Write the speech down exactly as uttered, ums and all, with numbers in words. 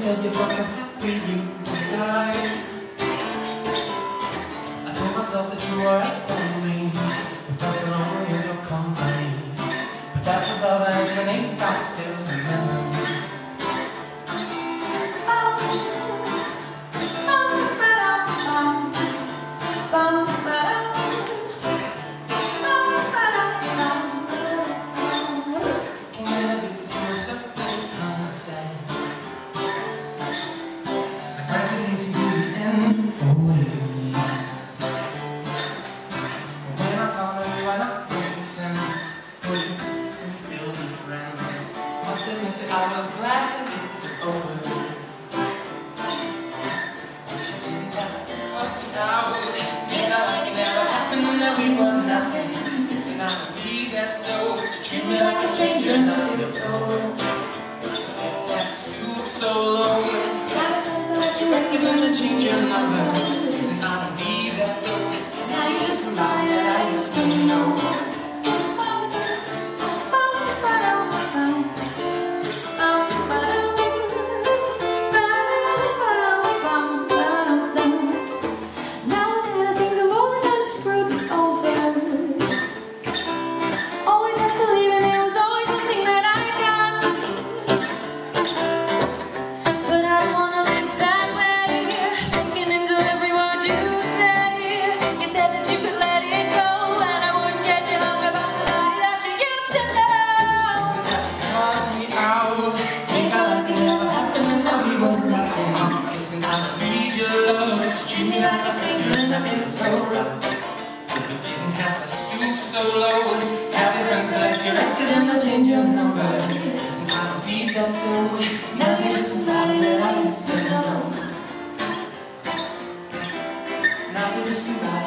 said you were so happy you would die. I told myself that you were right for me. It felt so lonely in your company. But that was love and it's an name I still remember. To the end, oh yeah. When I found that we were not good sense, we can still be friends. Must admit that I was glad that it was over. But you didn't have to work it out. Made out like it never happened and that we were nothing. Guessing I would be that though. But you treat me like a stranger and I feel so low. That stoop so low. Your records and the change your number. Listen, I don't need that though. Now you're just somebody that I used to know. Now that I think of all the times you screwed me over, always had believing it was always something that I done. But I don't wanna live that. Treat me like a stranger and I've been so rough. But you didn't have to stoop so low. Have your friends collect your records and they'll change your number. Listen, I don't need that though. Now you're just somebody that I used to know. Now you're just somebody